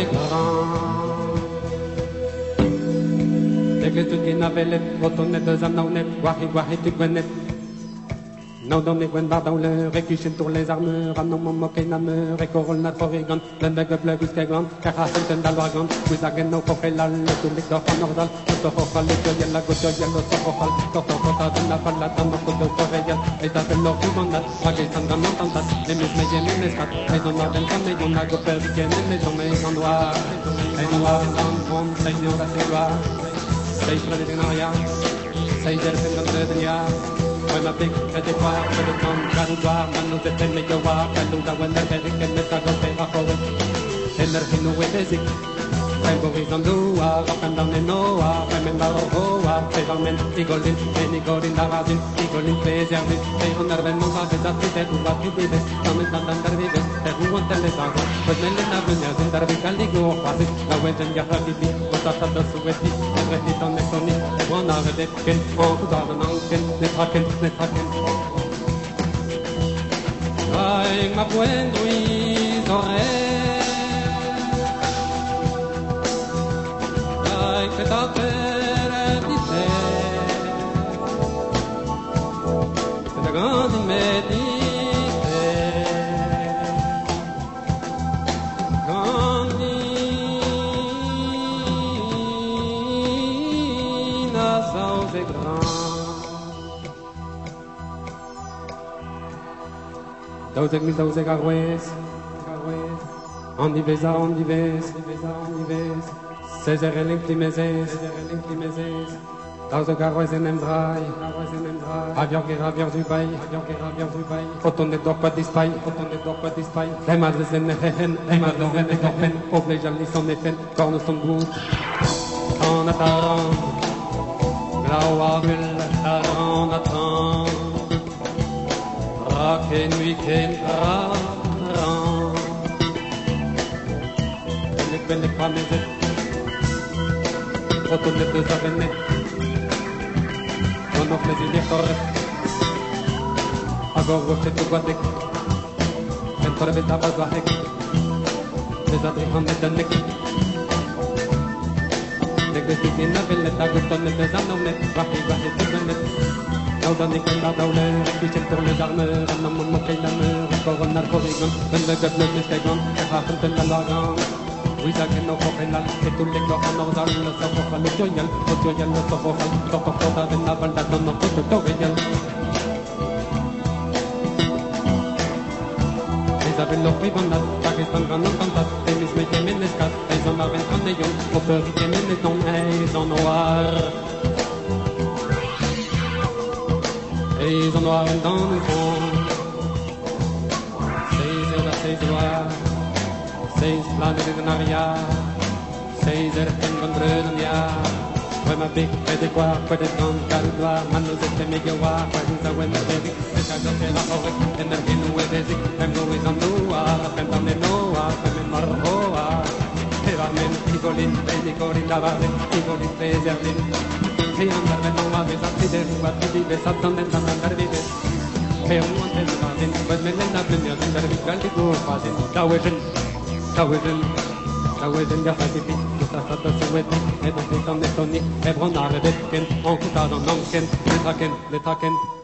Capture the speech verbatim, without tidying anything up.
grand. Dès que tout est navelet, retourne deux anaonet, guahi guahi tu gwenet. Non, dans les gwen bar dans le récuchen tour les armures, anon mon moquet name, récorol nat forigan, l'endeg bleu busque grand, car à centen d'alwagan, vous agen no coquelal, le tout les d'or en ordal, le tofocal, le toyel, la gotoyel, le tofocal, tortofota de la pala, dans nos côtes de coréal, et t'as de l'or du mandat, paquetan dans l'ententas, les mes médiens, les mes stats, et on a d'un camé, on a gopé, qui est les maisons, mais en noir, et noir, en grande, seigneur la séloire, sei frère de Naria, sei der Pengandia. When I think that they fire for the tongue, Garuda, Manu, the ten make a walk, and do that when they're very can let go pay off of it. And they're in the way basic. Rainbow is on the up and down and no up, women are oh up, they don't mean eagle in, and eagle in the razin, eagle in place, and they on their venom, but that's it, who got to be this, coming down under Vegas, that who want to let go. But men in Avenue, and they're becoming go, was it, the way then you have to be, but that's the Sueti, and the hit on the Sony, one hour that can, all to the mountain, the talking, the talking. Ay, ma buen Luis, que ta pere di te se la grande me di te grandina sans et grand dauzek mi dauzek arwes on y vesa on y ves on y ves Césaire et l'inclimezes, Tausend Garrois en Emdrai, Avior et Ravior du Bail, Auton de Dorpa d'Ispaï, Auton de Dorpa d'Ispaï, les madres en Nehen, les madres en Nehen, Pauvres les jalis en Nehen, Cornes son goût, en attendant, Glauavil, Taran, attend, Raken, Weekend, Raran, Les belles familles. Retourne de sa venette, on offre les idées correctes. Agor roche tu guadek, entre les tapas bahek, les adrihans et danek. Les gosses in la velle, ta gostonne des anomet, wahi wahi tu venette. Naudanik en la daule, qui s'entoure les armeurs, un homme moqué la meur, encore un arcorigon, un le gable mistégon, et raconte la lagan. Oui, ça que nos copains, et tous les corps en ordre, le sofocal, le joyal, le joyal, le sofocal, le sofocal, de la balda, dans nos côtes d'Oriel. Ils avaient leur privonat, Pakistan, grand ententat, et mis métiers, ménescat, ils en avaient un néon, au peur, ils tiennent les dons, et ils en noir. Et ils en noir dans le fond, c'est heures à ces noirs. Seis planes de Naria, seis erken gondrön ya. Fue ma big de qua, fue de don Garuda, manos de Megawa, fue un sawen de big, de cago de la ore, en el genu de zik, em go is on dua, pentam de noa, fue marroa. Evamen, Igolin, Igolin lavade, Igolin peserlin. Si andar de noa, besati de rua, ti besatan de andar vives. Pero no antes de fazen, pues me lenda plenia, de andar vigal de go fazen, dawejen. Taweden, Taweden ya hadipi, Mustafata Suwedi, et on est en Estonie, et Bronard et Betken, en Kouta dans Nanken, les Taken, les Taken.